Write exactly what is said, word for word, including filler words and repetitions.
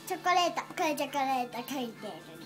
チョコレート、これチョコレート書いてる。